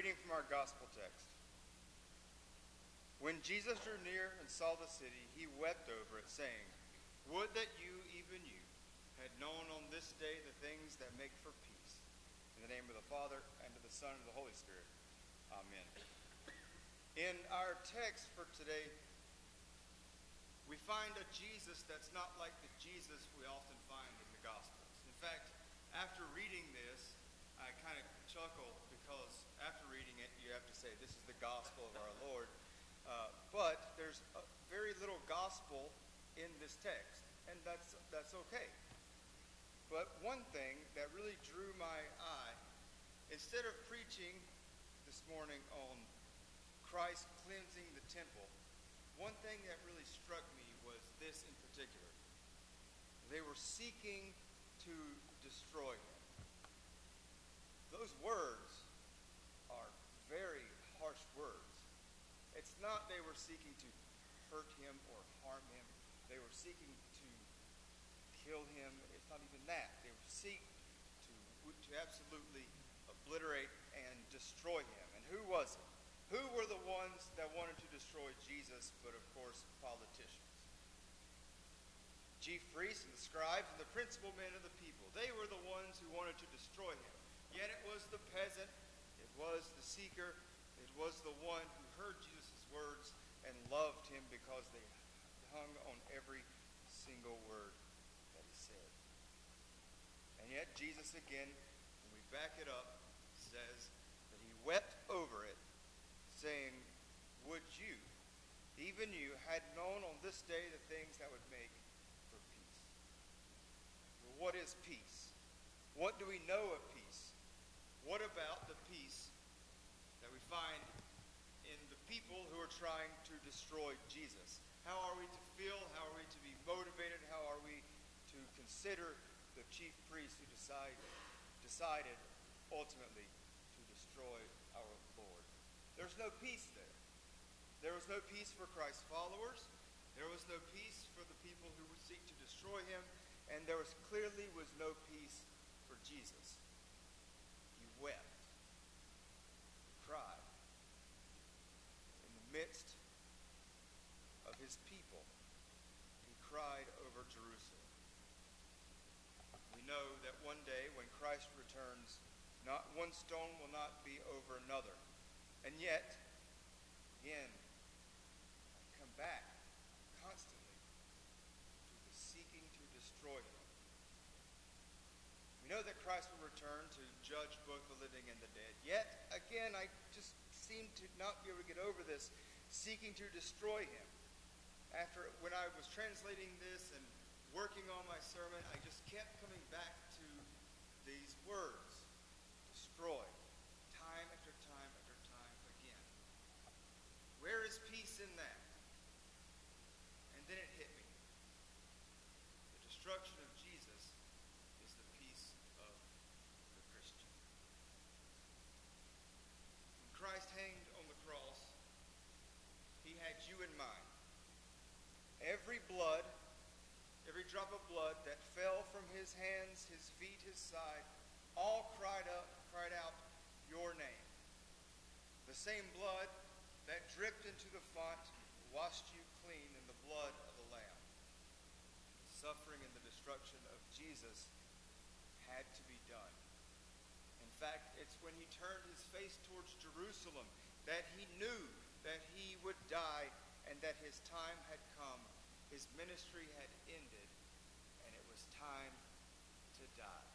reading from our gospel text. When Jesus drew near and saw the city, he wept over it, saying, "Would that you, even you, had known on this day the things that make for peace. In the name of the Father, and of the Son, and of the Holy Spirit. Amen." In our text for today, we find a Jesus that's not like the Jesus we often find in the Gospels. In fact, after reading this, I kind of chuckle because after reading it, you have to say, this is the gospel of our Lord. But there's very little gospel in this text, and that's okay. But one thing that really drew my eye, instead of preaching this morning on Christ cleansing the temple, one thing that really struck me was this in particular. They were seeking to destroy him. Those words are very harsh words. It's not they were seeking to hurt him or harm him. They were seeking to kill him. It's not even that. They were seeking to absolutely obliterate and destroy him. And who was it? Who were the ones that wanted to destroy Jesus, but of course, politicians? Chief priests and the scribes and the principal men of the people. They were the ones who wanted to destroy him. Yet it was the peasant, it was the seeker, it was the one who heard Jesus' words and loved him because they hung on every single word that he said. And yet Jesus again, when we back it up, says that he wept over it, saying, "Would you, even you, had known on this day the things that would make for peace." Well, what is peace? What do we know of peace? What about the peace that we find in the people who are trying to destroy Jesus? How are we to feel? How are we to be motivated? How are we to consider the chief priests who decided ultimately to destroy our Lord? There's no peace there. There was no peace for Christ's followers. There was no peace for the people who would seek to destroy him. And there clearly was no peace for Jesus. He wept. He cried. In the midst of his people, he cried over Jerusalem. We know that one day when Christ returns, not one stone will not be over another. And yet, again, I come back constantly to the seeking to destroy him. We know that Christ will return to judge both the living and the dead. Yet, again, I just seem to not be able to get over this seeking to destroy him. When I was translating this and working on my sermon, I just kept coming back to these words. Destroy. Time after time after time again. Where is peace in that? And then it hit me. The destruction of Jesus is the peace of the Christian. When Christ hanged on the cross, he had you in mind. Every drop of blood that fell from his hands, his feet, his side, all cried out your name. The same blood that dripped into the font washed you clean in the blood of the Lamb. The suffering and the destruction of Jesus had to be done. In fact, it's when he turned his face towards Jerusalem that he knew that he would die and that his time had come. His ministry had ended, and it was time to die.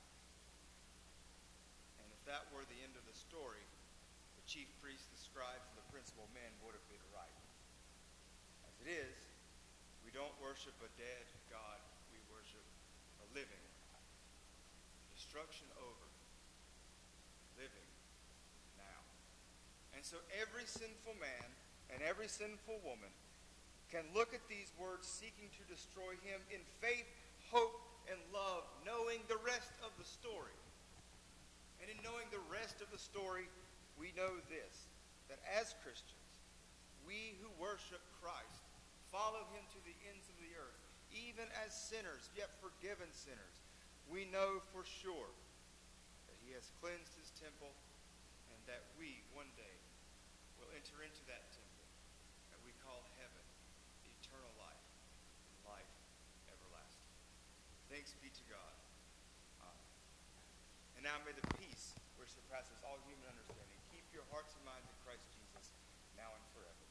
And if that were the end of the story, the chief priests, the scribes, and the principal men would have been right. As it is, we don't worship a dead God, we worship a living one. Destruction over, living now. And so every sinful man and every sinful woman can look at these words seeking to destroy him in faith, hope, and love, knowing the rest of the story. And in knowing the rest of the story, we know this, that as Christians, we who worship Christ, follow him to the ends of the earth, even as sinners, yet forgiven sinners, we know for sure that he has cleansed his temple and that we one day will enter into that temple that we call heaven, eternal life, life everlasting. Thanks be to God. And now may the peace which surpasses all human understanding keep your hearts and minds in Christ Jesus now and forever.